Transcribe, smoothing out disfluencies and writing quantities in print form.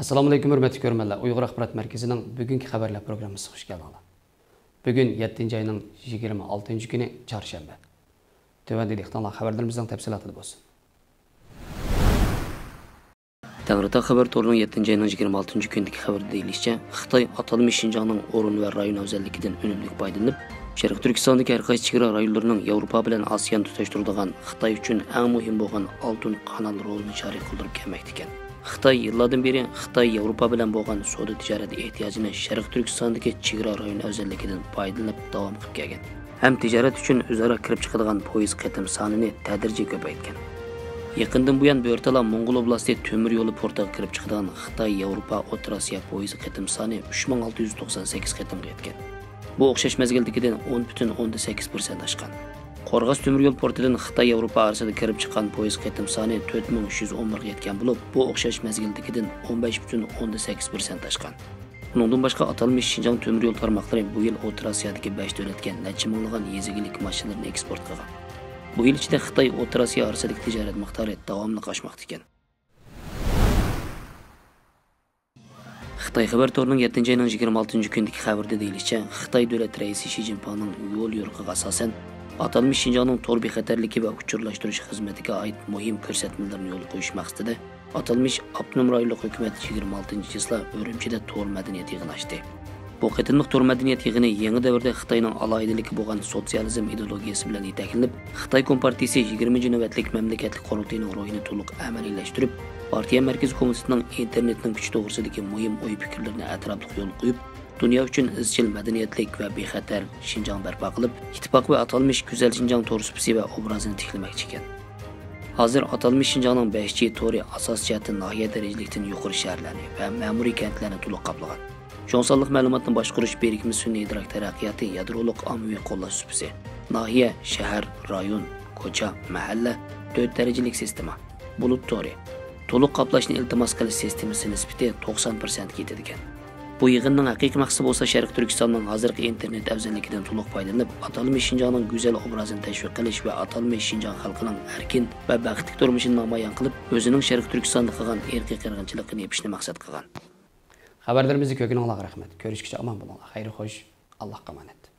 Assalamu alaykum hörmətli görmənlər. Uyğur Axbarat Mərkəzinin bugünkü xəbərlər proqramımıza xoş gəldiniz. Bugün 7-ci ayının 26-cı günü çarşamba. Tövəndə diqqətlə xəbərlərimizin təfsilatı bolsun. Təngritağ xəbər toru'nun 7-ci ayının 26-cı gündəki xəbərdə deyilishicha, Xitoy atalmış Şinjanның o'rin va rayon afzalligidan unumli foydalanib, Sharq Turkistondagi har qaysi chegara rayonlarining Yevropa bilan Osiyoni tutashtiradigan Xitoy uchun eng muhim bo'lgan oltin kanal rolini joriy qildirib kelmoqda ekan. Xitoy yillardan beri Xitoy Yevropa bilan bo'lgan savdo tijorat ehtiyojini Sharq Turkistondagi chegara rayon afzalligidan foydalanib davom qilib kelgan. Ham tijorat uchun o'zaro kirib chiqadigan poyezd qatim sonini tadrijiy ko'paytgan. Yaqindan buyon bu o'rtalar Mongol oblasti temir yo'li portiga kirib chiqadigan Xitoy Yevropa O'rta Osiyo poyezd qatim soni 3698 qatimga yetgan. Bu o'xshash mazgildagidan 10,8% oshgan. Qorg'as temir yo'l portidan Xitoy Yevropa orasida kirib chiqqan poyezd qatim soni 4311 ga yetgan bo'lib, bu o'xshash mazgildagidan 15,8% oshgan. Bundan boshqa atalmış Şinjan temir yo'l tarmoqlari bu yil O'rta Osiyodagi 5 davlatga necha minglagan yezigilik mashinalarni eksport qilgan. Bu yil ichida Xitoy O'rta Osiyo orasidagi tijorat miqdori davomli oshmoqda ekan. Xitoy xabar to'rining 7-ci ayının 26-cı gündəki xəbərdə deyilishicha, Xitoy davlat raisi Xi Jinpingning yo'l yo'riqiga asosan atalmış Şinjanның tor bexatarligi va uchurlashtirish xizmatiga oid muhim ko'rsatmalarni yo'l qo'yish maqsadida atalmış avtonom rayonlik hukumat 26-yilda Urumchida tor madaniyat yig'ini ochdi. Bu qatimliq tor madaniyat yig'ini yangi davrda Xitoyning alohidaligi bo'lgan sotsializm ideologiyasi bilan yetaklanib, Xitoy Kompartiyasi 20-ci navbatlik mamlakatlik qurultayning ro'yini to'liq amaliylashtirib, partiya markaziy komitetining internetning kuchi to'g'risidagi muhim o'y fikrlarini atrofli yo'l qo'yib, dunyo uchun izchil madaniyatlik va bexatar Şinjan barpo qilib, ittifoq va atalmış go'zal Şinjan tor supsi va obrazini tiklamoqchi ekan. Hozir atalmış Şinjanning 5-chi tori asos jihati nahiya darajalikdan yuqori shaharlarni va ma'muriy kentlarni to'liq qoplagan. Jonsanlıq məlumatını başqurish birikmi sun'iy idrok taraqqiyoti yadroliq ommaviy qo'llash supsi. Nahiya, shahar, rayon, ko'cha, mahalla 4 darajalik sistema. Bulut tori. To'liq qoplashni iltimos qilish sistemasi nisbati 90% ga yetadi ekan. Bu yig'inning haqiqiy maqsadi bo'lsa Sharq Turkistonning hozirgi internet afzalligidan to'liq foydalanib, atalmış Şinjanning go'zal obrazini tashviq qilish va atalmış Şinjan xalqining erkin va baxtli turmushini namoyon qilib, o'zining Sharq Turkistonda qilgan irqiy qirg'inchilikni yepishni maqsad qilgan. Xabarlarimizni ko'kini Allohga rahmat. Ko'rishguncha omon bo'linglar. Xayr xo'sh. Allohga omonat.